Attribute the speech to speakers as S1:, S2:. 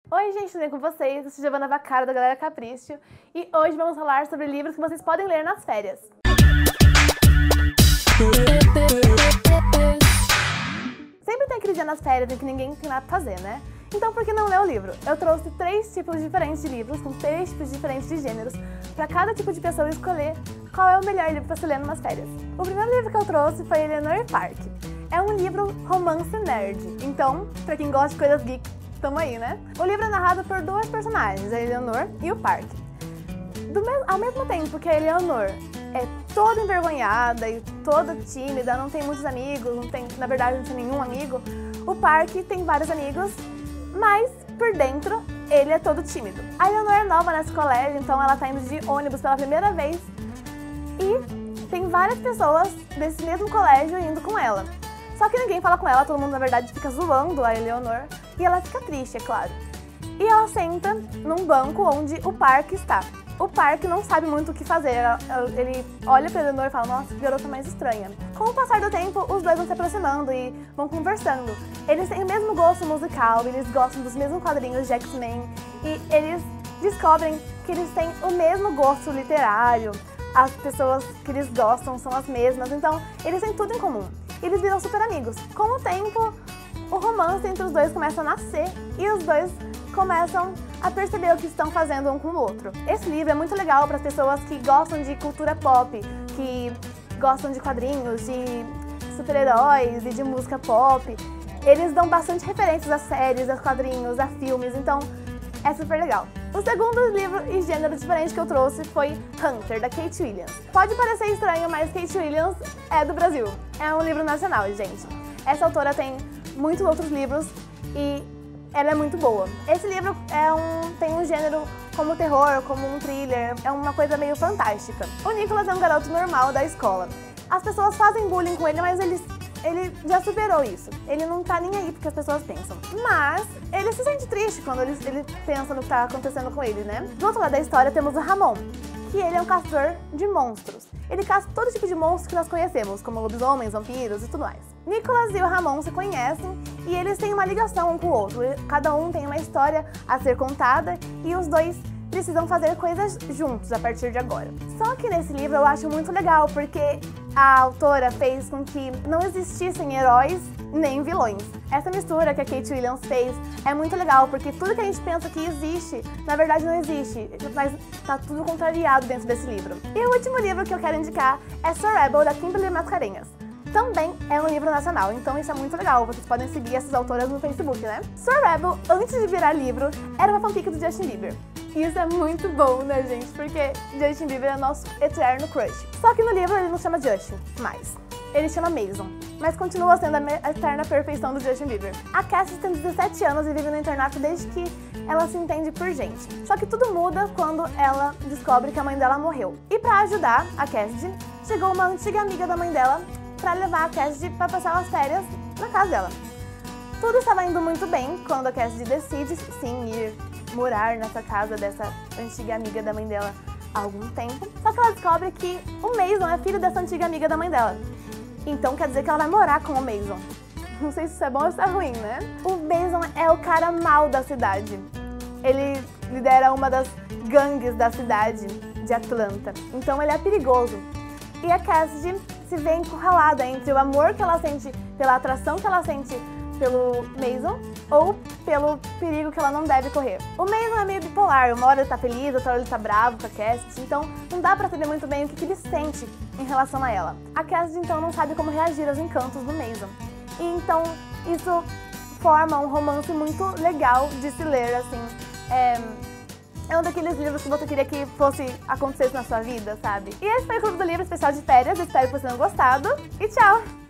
S1: Oi gente, tudo bem com vocês? Eu sou Giovana Vaccaro da Galera Capricho e hoje vamos falar sobre livros que vocês podem ler nas férias. Sempre tem aquele dia nas férias em que ninguém tem nada pra fazer, né? Então por que não ler o livro? Eu trouxe 3 tipos diferentes de livros, com 3 tipos diferentes de gêneros, para cada tipo de pessoa escolher qual é o melhor livro para se ler numas férias. O primeiro livro que eu trouxe foi Eleanor Park. É um livro romance nerd, então, pra quem gosta de coisas geek, tamo aí, né? O livro é narrado por 2 personagens, a Eleanor e o Park. Ao mesmo tempo que a Eleanor é toda envergonhada e toda tímida, não tem muitos amigos, na verdade não tem nenhum amigo, o Park tem vários amigos, mas por dentro ele é todo tímido. A Eleanor é nova nesse colégio, então ela tá indo de ônibus pela primeira vez e tem várias pessoas desse mesmo colégio indo com ela. Só que ninguém fala com ela, todo mundo na verdade fica zoando a Eleanor e ela fica triste, é claro. E ela senta num banco onde o Park está. O Park não sabe muito o que fazer, ele olha pra Eleanor e fala, nossa, que garota mais estranha. Com o passar do tempo, os dois vão se aproximando e vão conversando. Eles têm o mesmo gosto musical, eles gostam dos mesmos quadrinhos de X-Men e eles descobrem que eles têm o mesmo gosto literário, as pessoas que eles gostam são as mesmas, então eles têm tudo em comum. Eles viram super amigos. Com o tempo, o romance entre os dois começa a nascer e os dois começam a perceber o que estão fazendo um com o outro. Esse livro é muito legal para as pessoas que gostam de cultura pop, que gostam de quadrinhos, de super-heróis e de música pop. Eles dão bastante referências a séries, a quadrinhos, a filmes, então é super legal. O segundo livro e gênero diferente que eu trouxe foi Hunter, da Kate Williams. Pode parecer estranho, mas Kate Williams é do Brasil. É um livro nacional, gente. Essa autora tem muitos outros livros e ela é muito boa. Esse livro tem um gênero como terror, como um thriller, é uma coisa meio fantástica. O Nicholas é um garoto normal da escola. As pessoas fazem bullying com ele, mas ele já superou isso. Ele não tá nem aí porque as pessoas pensam. Mas ele se sente triste quando ele pensa no que tá acontecendo com ele, né? Do outro lado da história temos o Ramon, que ele é um caçador de monstros. Ele caça todo tipo de monstros que nós conhecemos, como lobisomens, vampiros e tudo mais. Nicholas e o Ramon se conhecem e eles têm uma ligação um com o outro. Cada um tem uma história a ser contada e os dois precisam fazer coisas juntos a partir de agora. Só que nesse livro eu acho muito legal porque a autora fez com que não existissem heróis nem vilões. Essa mistura que a Kate Williams fez é muito legal porque tudo que a gente pensa que existe, na verdade não existe, mas tá tudo contrariado dentro desse livro. E o último livro que eu quero indicar é Sir Rebel, da Kimberly Mascarenhas. Também é um livro nacional, então isso é muito legal, vocês podem seguir essas autoras no Facebook, né? Sir Rebel, antes de virar livro, era uma fanfic do Justin Bieber. E isso é muito bom, né, gente? Porque Justin Bieber é nosso eterno crush. Só que no livro ele não chama Justin, mais. Ele chama Mason, mas continua sendo a eterna perfeição do Justin Bieber. A Cassie tem 17 anos e vive no internato desde que ela se entende por gente. Só que tudo muda quando ela descobre que a mãe dela morreu. E pra ajudar a Cassie, chegou uma antiga amiga da mãe dela pra levar a Cassie pra passar as férias na casa dela. Tudo estava indo muito bem quando a Cassie decide, sim, ir morar nessa casa dessa antiga amiga da mãe dela há algum tempo. Só que ela descobre que o Mason é filho dessa antiga amiga da mãe dela. Então quer dizer que ela vai morar com o Mason. Não sei se isso é bom ou se é ruim, né? O Mason é o cara mau da cidade. Ele lidera uma das gangues da cidade de Atlanta. Então ele é perigoso. E a Cassie se vê encurralada entre o amor que ela sente pela atração que ela sente pelo Mason ou pelo perigo que ela não deve correr. O Mason é meio bipolar, uma hora ele tá feliz, outra hora ele tá bravo com a Cassie, então não dá pra saber muito bem o que ele sente em relação a ela. A Cassie então não sabe como reagir aos encantos do Mason. E então isso forma um romance muito legal de se ler, assim. É um daqueles livros que você queria que fosse acontecesse na sua vida, sabe? E esse foi o Clube do Livro especial de férias, espero que vocês tenham gostado e tchau!